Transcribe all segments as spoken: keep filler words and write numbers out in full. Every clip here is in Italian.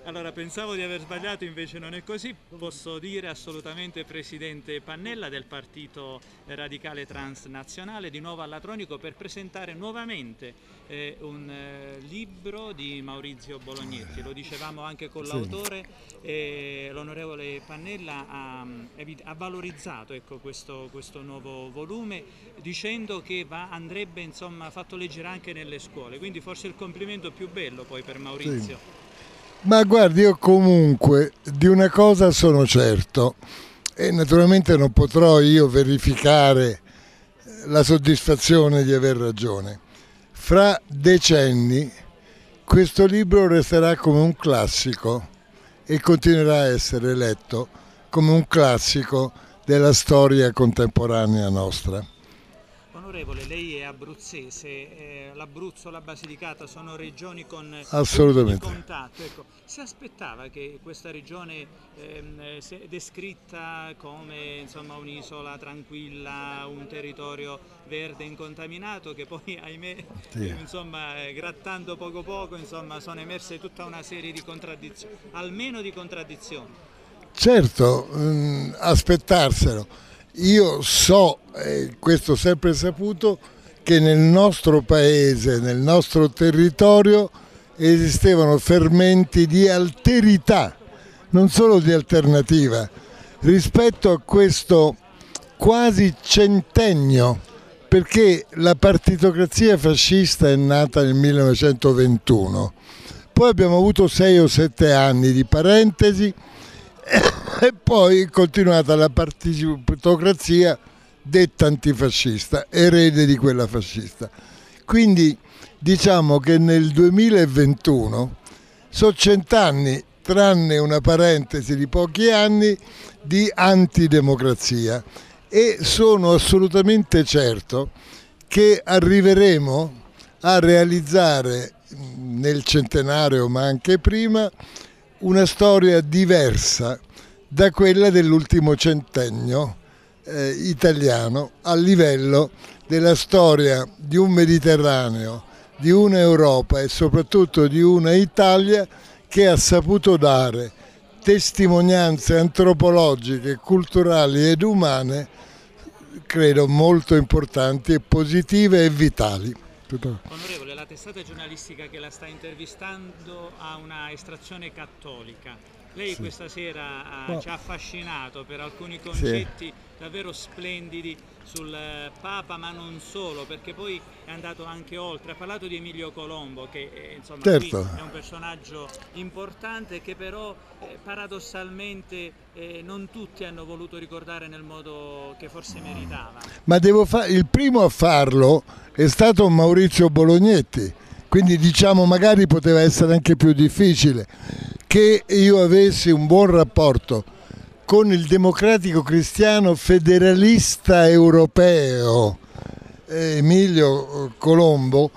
Allora, pensavo di aver sbagliato, invece non è così. Posso dire assolutamente presidente Pannella del Partito Radicale Transnazionale, di nuovo all'Atronico per presentare nuovamente eh, un eh, libro di Maurizio Bolognetti. Lo dicevamo anche con l'autore, eh, l'onorevole Pannella ha, ha valorizzato ecco, questo, questo nuovo volume dicendo che va, andrebbe insomma, fatto leggere anche nelle scuole, quindi forse il complimento più bello poi per Maurizio. Sì. Ma guardi, io comunque di una cosa sono certo, e naturalmente non potrò io verificare la soddisfazione di aver ragione. Fra decenni questo libro resterà come un classico e continuerà a essere letto come un classico della storia contemporanea nostra. Onorevole, lei è abruzzese, eh, l'Abruzzo, la Basilicata sono regioni con Assolutamente. punti di contatto. Ecco, si aspettava che questa regione ehm, sia descritta come insomma, un'isola tranquilla, un territorio verde incontaminato, che poi ahimè Sì. eh, insomma, eh, grattando poco poco insomma, sono emerse tutta una serie di contraddizioni, almeno di contraddizioni. Certo, mh, aspettarselo. Io so, e questo ho sempre saputo, che nel nostro paese, nel nostro territorio, esistevano fermenti di alterità, non solo di alternativa, rispetto a questo quasi centennio, perché la partitocrazia fascista è nata nel millenovecentoventuno, poi abbiamo avuto sei o sette anni di parentesi, e poi è continuata la partitocrazia detta antifascista, erede di quella fascista. Quindi diciamo che nel duemilaventuno sono cent'anni, tranne una parentesi di pochi anni, di antidemocrazia, e sono assolutamente certo che arriveremo a realizzare nel centenario, ma anche prima, una storia diversa da quella dell'ultimo centennio eh, italiano a livello della storia di un Mediterraneo, di un'Europa e soprattutto di una Italia che ha saputo dare testimonianze antropologiche, culturali ed umane, credo molto importanti e positive e vitali. Onorevole, la testata giornalistica che la sta intervistando ha una estrazione cattolica. Lei sì. Questa sera ha, ci ha affascinato per alcuni concetti sì. davvero splendidi sul Papa, ma non solo, perché poi è andato anche oltre. Ha parlato di Emilio Colombo, che eh, insomma certo. è un personaggio importante che però eh, paradossalmente eh, non tutti hanno voluto ricordare nel modo che forse meritava. Ma devo fare il primo a farlo è stato Maurizio Bolognetti, quindi diciamo magari poteva essere anche più difficile che io avessi un buon rapporto con il democratico cristiano federalista europeo Emilio Colombo,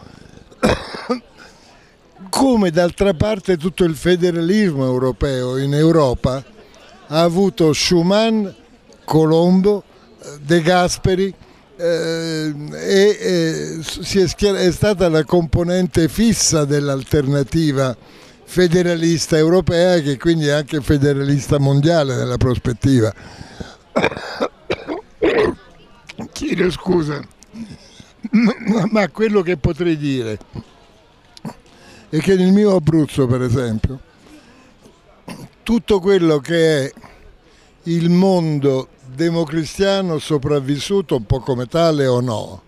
come d'altra parte tutto il federalismo europeo in Europa ha avuto Schuman, Colombo, De Gasperi, eh, e eh, si è, schier- è stata la componente fissa dell'alternativa federalista europea, che quindi è anche federalista mondiale nella prospettiva. Chiedo scusa, ma quello che potrei dire è che nel mio Abruzzo, per esempio, tutto quello che è il mondo democristiano sopravvissuto, un po' come tale o no,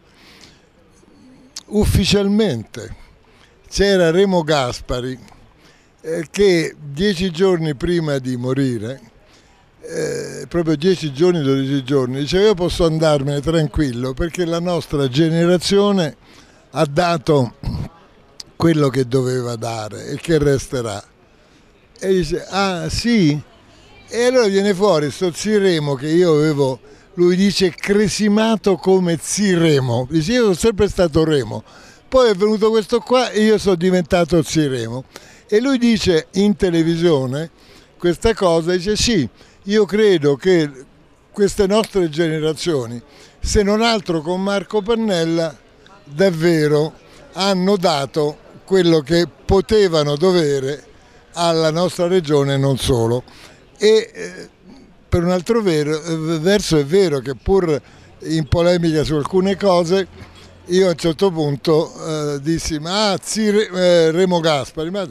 ufficialmente c'era Remo Gaspari eh, che dieci giorni prima di morire, eh, proprio dieci giorni, dodici giorni, diceva: io posso andarmene tranquillo perché la nostra generazione ha dato quello che doveva dare e che resterà. E dice: ah sì? E allora viene fuori sto Ziremo che io avevo, lui dice, cresimato come Ziremo, dice: io sono sempre stato Remo, poi è venuto questo qua e io sono diventato Ziremo. E lui dice in televisione questa cosa, dice: sì, io credo che queste nostre generazioni, se non altro con Marco Pannella, davvero hanno dato quello che potevano dovere alla nostra regione e non solo. E eh, per un altro vero, verso è vero che pur in polemica su alcune cose, io a un certo punto eh, dissi ma ah, zi, eh, Remo Gaspari, ma,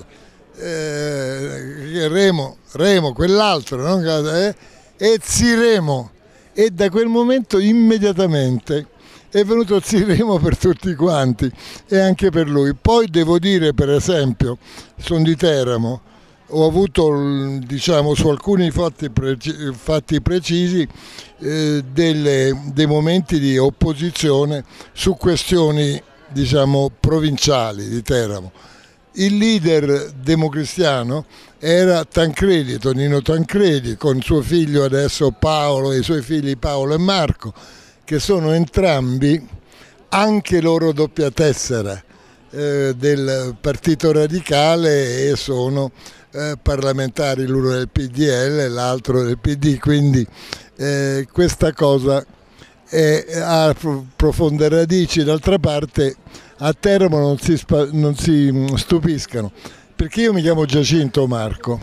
eh, Remo, Remo, quell'altro, no? eh, e Ziremo, e da quel momento immediatamente è venuto Ziremo per tutti quanti e anche per lui. Poi devo dire, per esempio, sono di Teramo, ho avuto, diciamo, su alcuni fatti, preci fatti precisi eh, delle, dei momenti di opposizione su questioni, diciamo, provinciali di Teramo. Il leader democristiano era Tancredi, Tonino Tancredi, con suo figlio adesso Paolo e i suoi figli Paolo e Marco, che sono entrambi anche loro doppia tessera eh, del Partito Radicale e sono eh, parlamentari, l'uno del P D L e l'altro del P D, quindi eh, questa cosa è, ha profonde radici. D'altra parte a Teramo non si, non si stupiscano, perché io mi chiamo Giacinto Marco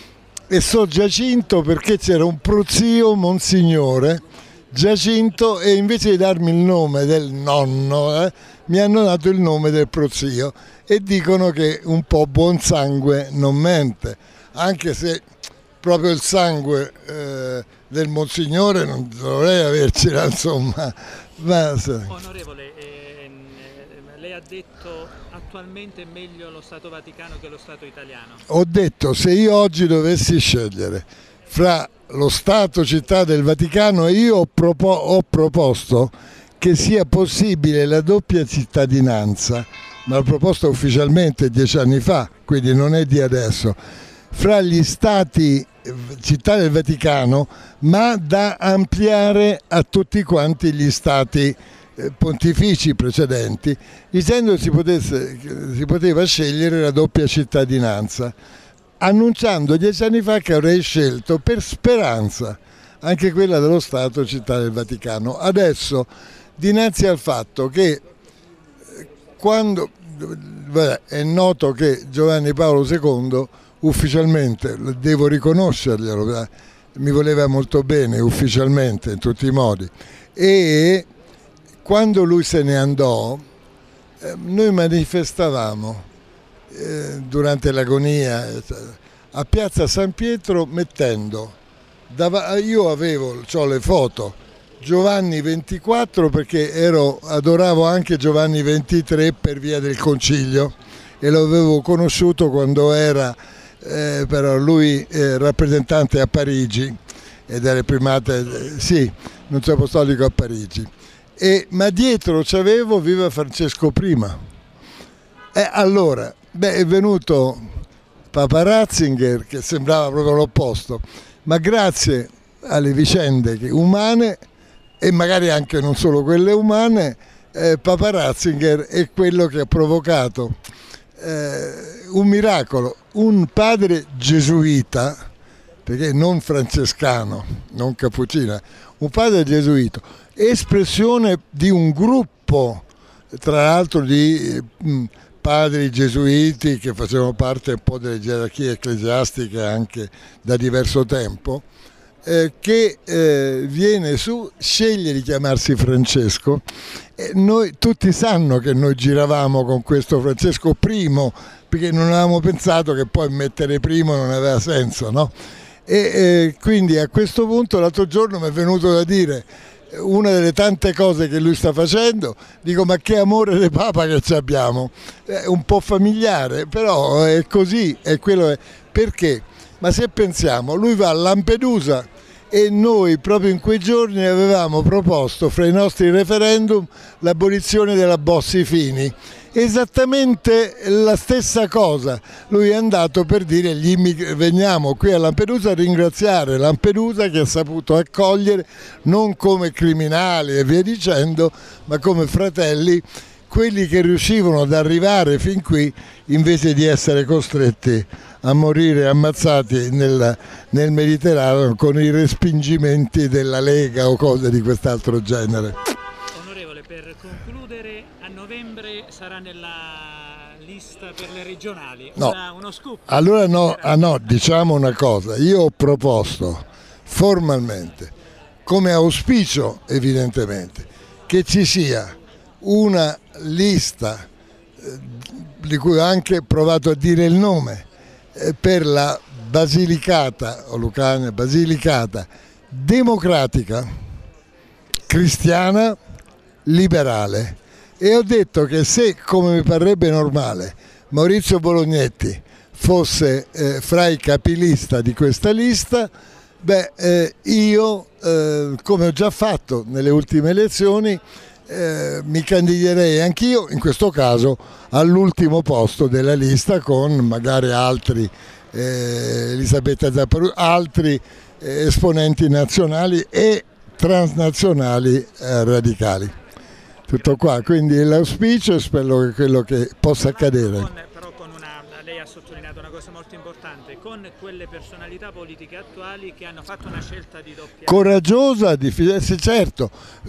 e so Giacinto perché c'era un prozio Monsignore Giacinto e invece di darmi il nome del nonno eh, mi hanno dato il nome del prozio e dicono che un po' buon sangue non mente, anche se proprio il sangue eh, del Monsignore non dovrei avercela, insomma. Ma, onorevole, eh, lei ha detto attualmente è meglio lo Stato Vaticano che lo Stato italiano. Ho detto, se io oggi dovessi scegliere fra lo Stato città del Vaticano, io ho, propo ho proposto che sia possibile la doppia cittadinanza, ma l'ho proposto ufficialmente dieci anni fa, quindi non è di adesso, fra gli Stati città del Vaticano, ma da ampliare a tutti quanti gli Stati pontifici precedenti, dicendo che si, potesse, si poteva scegliere la doppia cittadinanza, annunciando dieci anni fa che avrei scelto per speranza anche quella dello Stato città del Vaticano. Adesso, dinanzi al fatto che quando beh, è noto che Giovanni Paolo secondo ufficialmente, devo riconoscerglielo, mi voleva molto bene ufficialmente in tutti i modi, e quando lui se ne andò eh, noi manifestavamo eh, durante l'agonia a Piazza San Pietro mettendo, io avevo, ho le foto, Giovanni ventiquattro perché ero, adoravo anche Giovanni ventitré per via del Concilio e lo avevo conosciuto quando era eh, però lui eh, rappresentante a Parigi ed era il primate, eh, sì, nunzio apostolico a Parigi. E, ma dietro c'avevo Viva Francesco prima. E allora, beh, è venuto Papa Ratzinger che sembrava proprio l'opposto, ma grazie alle vicende umane e magari anche non solo quelle umane, eh, Papa Ratzinger è quello che ha provocato eh, un miracolo, un padre gesuita, perché non francescano, non cappuccino, un padre gesuita, espressione di un gruppo, tra l'altro di mh, padri gesuiti che facevano parte un po' delle gerarchie ecclesiastiche anche da diverso tempo, eh, che eh, viene su, sceglie di chiamarsi Francesco e noi tutti sanno che noi giravamo con questo Francesco primo, perché non avevamo pensato che poi mettere primo non aveva senso, no? E eh, quindi a questo punto l'altro giorno mi è venuto da dire una delle tante cose che lui sta facendo, dico ma che amore di Papa che ci abbiamo, è un po' familiare però è così, è quello è. Perché? Ma se pensiamo, lui va a Lampedusa e noi proprio in quei giorni avevamo proposto fra i nostri referendum l'abolizione della Bossi-Fini, esattamente la stessa cosa. Lui è andato per dire gli veniamo qui a Lampedusa a ringraziare Lampedusa che ha saputo accogliere non come criminali e via dicendo, ma come fratelli, quelli che riuscivano ad arrivare fin qui invece di essere costretti a morire ammazzati nel, nel Mediterraneo con i respingimenti della Lega o cose di quest'altro genere. Onorevole, per concludere, a novembre sarà nella lista per le regionali? No. Una, uno scoop? Allora no, ah no, diciamo una cosa, io ho proposto formalmente, come auspicio evidentemente, che ci sia una lista eh, di cui ho anche provato a dire il nome, eh, per la Basilicata, o Lucania, Basilicata democratica, cristiana, liberale. E ho detto che se, come mi parrebbe normale, Maurizio Bolognetti fosse eh, fra i capilista di questa lista, beh, eh, io, eh, come ho già fatto nelle ultime elezioni, eh, mi candiderei anch'io, in questo caso, all'ultimo posto della lista con magari altri, eh, Elisabetta Zapparuto, altri eh, esponenti nazionali e transnazionali eh, radicali. Tutto qua, quindi l'auspicio è spero che quello che possa accadere. Con, però con una, lei ha sottolineato una cosa molto importante, con quelle personalità politiche attuali che hanno fatto una scelta di doppia. Coraggiosa, di fidarsi, certo,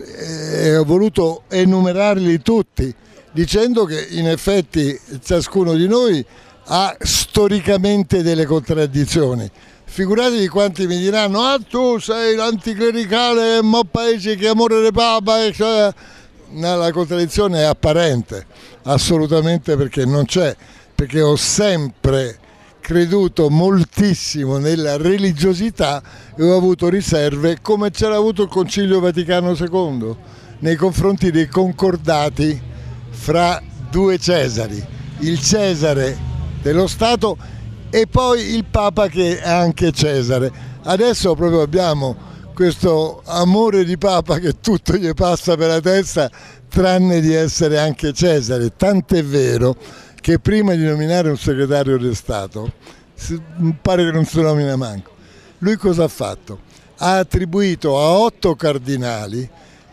eh, ho voluto enumerarli tutti, dicendo che in effetti ciascuno di noi ha storicamente delle contraddizioni. Figuratevi quanti mi diranno, ah tu sei l'anticlericale, ma paese che amore del Papa, cioè... No, la contraddizione è apparente, assolutamente, perché non c'è, perché ho sempre creduto moltissimo nella religiosità e ho avuto riserve, come c'era avuto il Concilio Vaticano secondo, nei confronti dei concordati fra due Cesari, il Cesare dello Stato e poi il Papa che è anche Cesare. Adesso proprio abbiamo questo amore di Papa che tutto gli passa per la testa tranne di essere anche Cesare, tant'è vero che prima di nominare un segretario di Stato, pare che non si nomina manco, lui cosa ha fatto? Ha attribuito a otto cardinali,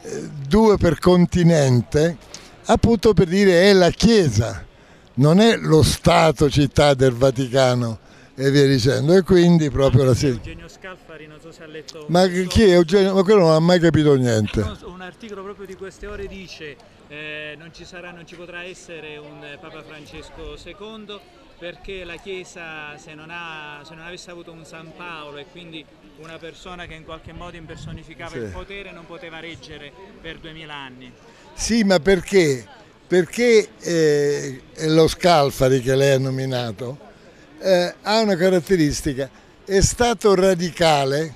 due per continente, appunto per dire è la Chiesa, non è lo Stato città del Vaticano e via dicendo, e quindi proprio la Eugenio Scalfari, non so se ha letto. Ma chi è Eugenio? Ma quello non ha mai capito niente. Un articolo proprio di queste ore dice eh, non ci sarà, non ci potrà essere un Papa Francesco secondo perché la Chiesa, se non, ha, se non avesse avuto un San Paolo e quindi una persona che in qualche modo impersonificava sì. il potere, non poteva reggere per duemila anni. Sì, ma perché? Perché eh, lo Scalfari che lei ha nominato Eh, ha una caratteristica, è stato radicale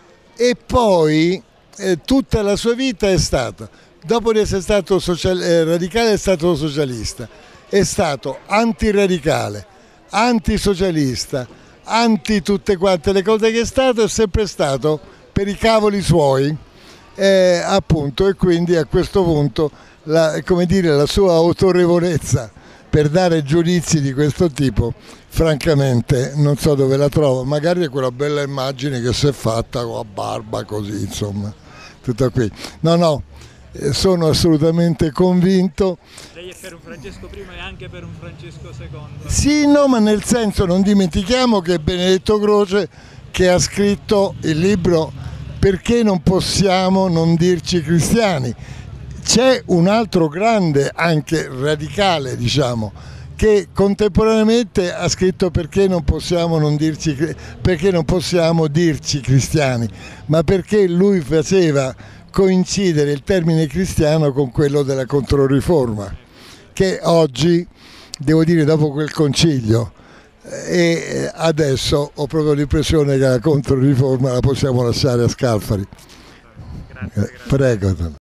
e poi eh, tutta la sua vita è stata, dopo di essere stato social, eh, radicale è stato socialista, è stato antiradicale, antisocialista, anti tutte quante le cose che è stato, è sempre stato per i cavoli suoi, eh, appunto, e quindi a questo punto la, come dire, la sua autorevolezza per dare giudizi di questo tipo, francamente non so dove la trovo, magari è quella bella immagine che si è fatta con la barba così, insomma, tutto qui. No, no, sono assolutamente convinto. Lei è per un Francesco primo e anche per un Francesco secondo. Sì, no, ma nel senso, non dimentichiamo che Benedetto Croce, che ha scritto il libro Perché non possiamo non dirci cristiani, c'è un altro grande, anche radicale, diciamo, che contemporaneamente ha scritto perché non possiamo non dirci, perché non possiamo dirci cristiani, ma perché lui faceva coincidere il termine cristiano con quello della Controriforma, che oggi, devo dire, dopo quel concilio, e adesso ho proprio l'impressione che la Controriforma la possiamo lasciare a Scalfari. Grazie, grazie. Prego.